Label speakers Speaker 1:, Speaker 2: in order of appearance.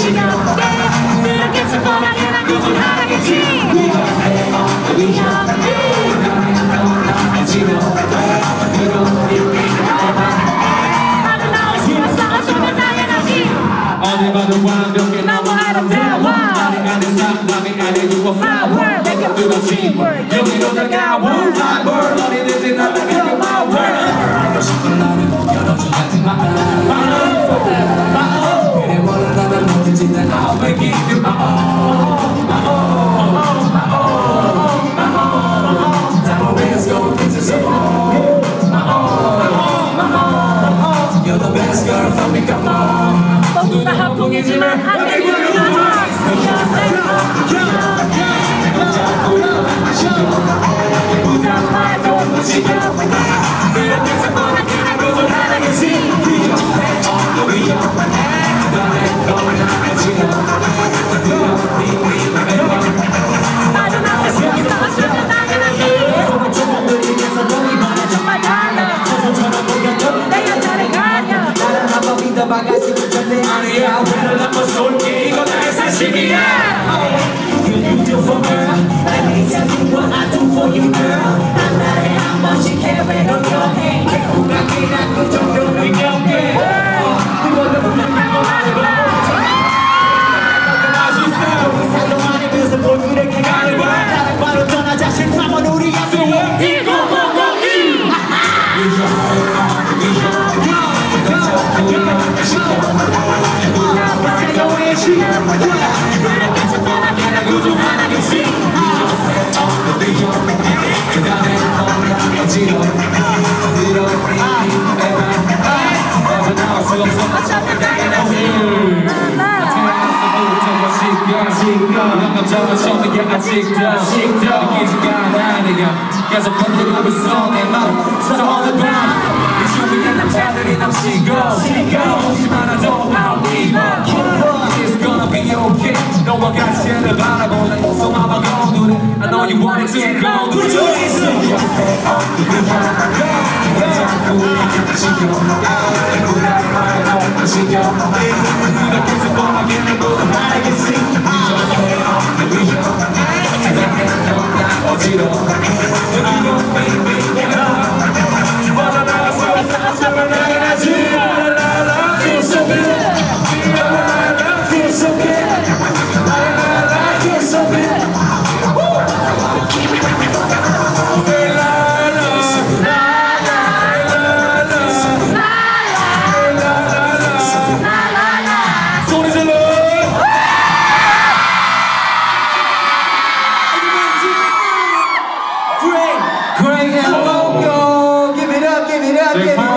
Speaker 1: 지겹게 그렇게 뻔하게 난 고집하겠지 나도 나올 수 있어 어쩌면 당연하지
Speaker 2: 어디 봐도 완벽해
Speaker 1: 너무 아름다워
Speaker 2: 나는 안에 사람이 안에 you a flower 내가 뚫어진 여기로 다가와 my world 어디든지 날아가요 my world 알고 싶은 나는 열어줘 하지 마 그래 원하면 뭐든지 다 I'll make it you my all my all my all my all time always go into so my all my all you're the best girl for me come on
Speaker 1: 모두 다 한풍이지만 안 되는 부담만도 지겨워 이렇게 뻔하게 난 고집하겠지 나도 나올 수 있어 어쩌면 당연하지 정말 달라 내 여자를 가냐
Speaker 3: 나를 한번 믿어봐가지고 전에
Speaker 2: 아니야 왜를 한번 쏠게 이거 나의 사실이야
Speaker 3: You beautiful girl Let me tell you what I do for you girl 한 달에 한 번씩 해외로 여행 배우가 그냥 그 정도는 경계 그걸로 부탁하고 말해봐
Speaker 2: 맛있어
Speaker 3: 살로 많이 그래서 뭘 그렇게 가는 거야 나랑 바로 떠나자 싫다면 우리 약속
Speaker 1: 1002
Speaker 2: 감정은 처음이야 아직도 느끼지가 않아 내가 계속 건드리고 있어 내 마음 So all the time 이 준비한 남자들이 남시고 혹시 많아도 I'll give up It's gonna be okay 너와 같이 하늘 바라보는 소망만 거두는 I know you want it to go Put your hands up 이렇게 뻔하게 난 모두 알겠지 어지러워 어쩌면 당연하지 Feel so good Feel so good Feel so good 소리 질러
Speaker 3: Great and vocal Give it up, give it up, give it up